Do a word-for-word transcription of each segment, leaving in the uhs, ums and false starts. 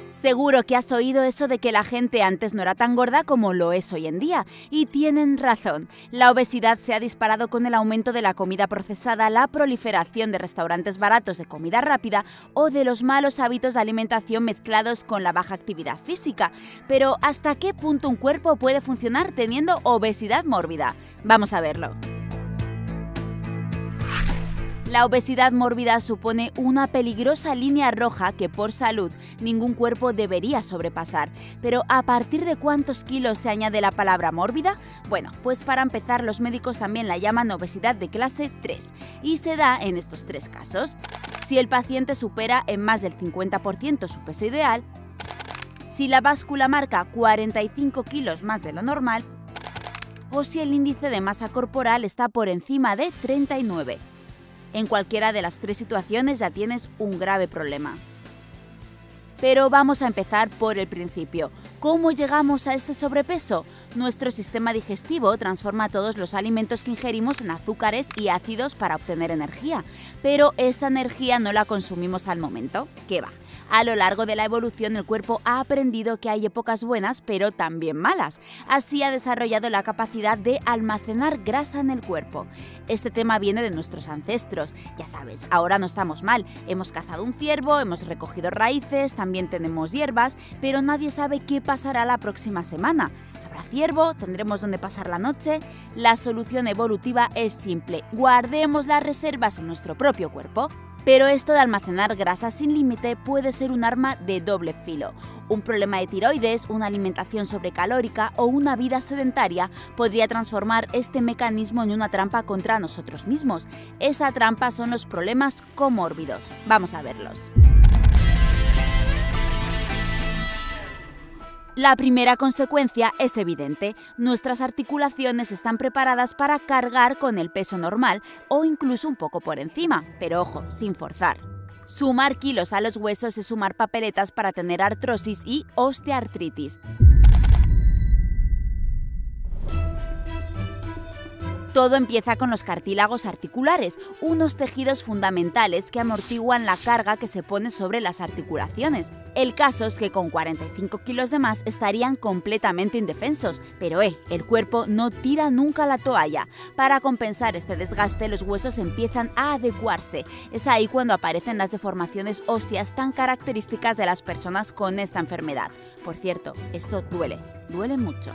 Seguro que has oído eso de que la gente antes no era tan gorda como lo es hoy en día, y tienen razón. La obesidad se ha disparado con el aumento de la comida procesada, la proliferación de restaurantes baratos de comida rápida o de los malos hábitos de alimentación mezclados con la baja actividad física. Pero ¿hasta qué punto un cuerpo puede funcionar teniendo obesidad mórbida? Vamos a verlo. La obesidad mórbida supone una peligrosa línea roja que por salud ningún cuerpo debería sobrepasar. Pero ¿a partir de cuántos kilos se añade la palabra mórbida? Bueno, pues para empezar los médicos también la llaman obesidad de clase tres y se da en estos tres casos. Si el paciente supera en más del cincuenta por ciento su peso ideal, si la báscula marca cuarenta y cinco kilos más de lo normal o si el índice de masa corporal está por encima de treinta y nueve. En cualquiera de las tres situaciones ya tienes un grave problema. Pero vamos a empezar por el principio. ¿Cómo llegamos a este sobrepeso? Nuestro sistema digestivo transforma todos los alimentos que ingerimos en azúcares y ácidos para obtener energía. Pero esa energía no la consumimos al momento. ¿Qué va? A lo largo de la evolución el cuerpo ha aprendido que hay épocas buenas pero también malas. Así ha desarrollado la capacidad de almacenar grasa en el cuerpo. Este tema viene de nuestros ancestros. Ya sabes, ahora no estamos mal. Hemos cazado un ciervo, hemos recogido raíces, también tenemos hierbas, pero nadie sabe qué pasará la próxima semana. ¿Habrá ciervo? ¿Tendremos dónde pasar la noche? La solución evolutiva es simple. Guardemos las reservas en nuestro propio cuerpo. Pero esto de almacenar grasa sin límite puede ser un arma de doble filo. Un problema de tiroides, una alimentación sobrecalórica o una vida sedentaria podría transformar este mecanismo en una trampa contra nosotros mismos. Esa trampa son los problemas comórbidos. Vamos a verlos. La primera consecuencia es evidente. Nuestras articulaciones están preparadas para cargar con el peso normal o incluso un poco por encima, pero ojo, sin forzar. Sumar kilos a los huesos es sumar papeletas para tener artrosis y osteoartritis. Todo empieza con los cartílagos articulares, unos tejidos fundamentales que amortiguan la carga que se pone sobre las articulaciones. El caso es que con cuarenta y cinco kilos de más estarían completamente indefensos, pero eh, el cuerpo no tira nunca la toalla. Para compensar este desgaste, los huesos empiezan a adecuarse. Es ahí cuando aparecen las deformaciones óseas tan características de las personas con esta enfermedad. Por cierto, esto duele, duele mucho.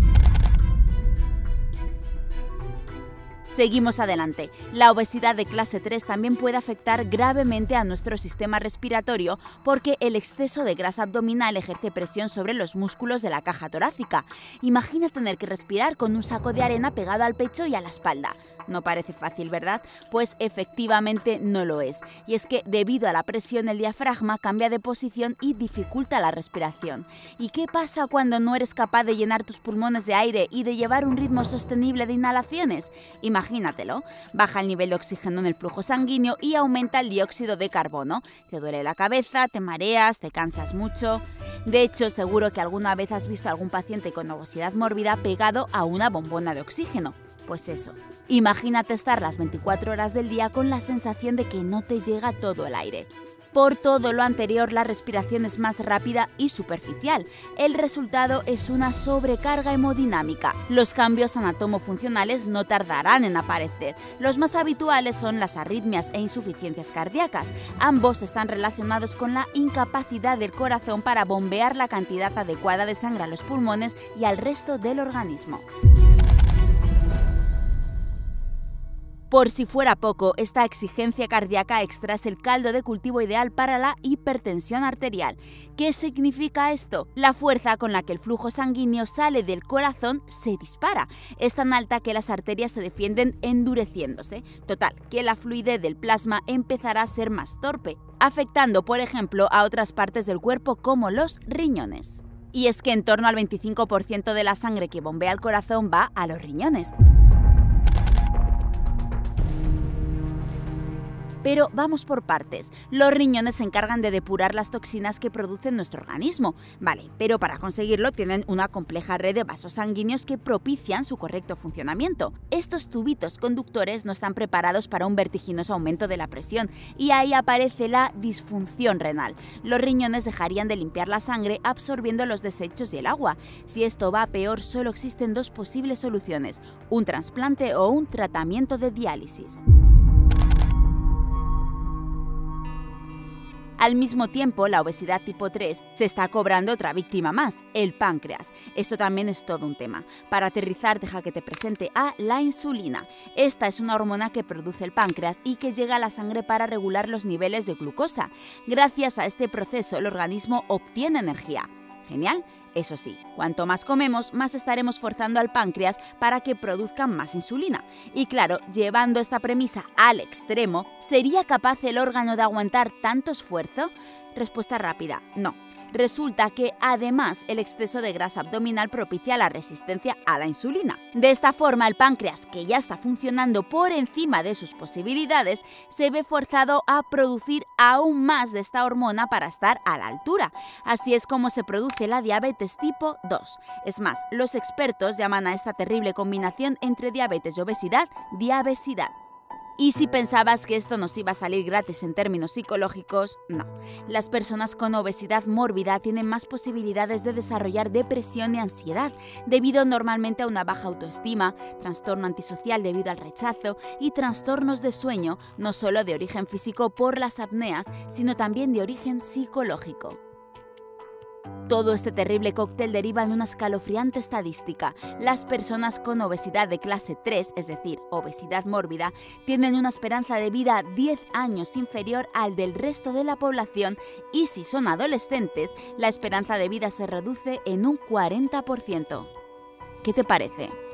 Seguimos adelante. La obesidad de clase tres también puede afectar gravemente a nuestro sistema respiratorio porque el exceso de grasa abdominal ejerce presión sobre los músculos de la caja torácica. Imagina tener que respirar con un saco de arena pegado al pecho y a la espalda. No parece fácil, ¿verdad? Pues efectivamente no lo es. Y es que debido a la presión el diafragma cambia de posición y dificulta la respiración. ¿Y qué pasa cuando no eres capaz de llenar tus pulmones de aire y de llevar un ritmo sostenible de inhalaciones? Imagínatelo. Baja el nivel de oxígeno en el flujo sanguíneo y aumenta el dióxido de carbono. Te duele la cabeza, te mareas, te cansas mucho. De hecho, seguro que alguna vez has visto a algún paciente con obesidad mórbida pegado a una bombona de oxígeno. Pues eso. Imagínate estar las veinticuatro horas del día con la sensación de que no te llega todo el aire. Por todo lo anterior, la respiración es más rápida y superficial. El resultado es una sobrecarga hemodinámica. Los cambios anatomofuncionales no tardarán en aparecer. Los más habituales son las arritmias e insuficiencias cardíacas. Ambos están relacionados con la incapacidad del corazón para bombear la cantidad adecuada de sangre a los pulmones y al resto del organismo. Por si fuera poco, esta exigencia cardíaca extra es el caldo de cultivo ideal para la hipertensión arterial. ¿Qué significa esto? La fuerza con la que el flujo sanguíneo sale del corazón se dispara. Es tan alta que las arterias se defienden endureciéndose. Total, que la fluidez del plasma empezará a ser más torpe, afectando, por ejemplo, a otras partes del cuerpo como los riñones. Y es que en torno al veinticinco por ciento de la sangre que bombea al corazón va a los riñones. Pero vamos por partes. Los riñones se encargan de depurar las toxinas que produce nuestro organismo. Vale, pero para conseguirlo tienen una compleja red de vasos sanguíneos que propician su correcto funcionamiento. Estos tubitos conductores no están preparados para un vertiginoso aumento de la presión y ahí aparece la disfunción renal. Los riñones dejarían de limpiar la sangre absorbiendo los desechos y el agua. Si esto va peor, solo existen dos posibles soluciones: un trasplante o un tratamiento de diálisis. Al mismo tiempo, la obesidad tipo tres se está cobrando otra víctima más, el páncreas. Esto también es todo un tema. Para aterrizar, deja que te presente a la insulina. Esta es una hormona que produce el páncreas y que llega a la sangre para regular los niveles de glucosa. Gracias a este proceso, el organismo obtiene energía. Genial. Eso sí, cuanto más comemos, más estaremos forzando al páncreas para que produzca más insulina. Y claro, llevando esta premisa al extremo, ¿sería capaz el órgano de aguantar tanto esfuerzo? Respuesta rápida: no. Resulta que además el exceso de grasa abdominal propicia la resistencia a la insulina. De esta forma, el páncreas, que ya está funcionando por encima de sus posibilidades, se ve forzado a producir aún más de esta hormona para estar a la altura. Así es como se produce la diabetes tipo dos. Es más, los expertos llaman a esta terrible combinación entre diabetes y obesidad diabesidad. Y si pensabas que esto nos iba a salir gratis en términos psicológicos, no. Las personas con obesidad mórbida tienen más posibilidades de desarrollar depresión y ansiedad, debido normalmente a una baja autoestima, trastorno antisocial debido al rechazo y trastornos de sueño, no solo de origen físico por las apneas, sino también de origen psicológico. Todo este terrible cóctel deriva en una escalofriante estadística. Las personas con obesidad de clase tres, es decir, obesidad mórbida, tienen una esperanza de vida diez años inferior al del resto de la población y si son adolescentes, la esperanza de vida se reduce en un cuarenta por ciento. ¿Qué te parece?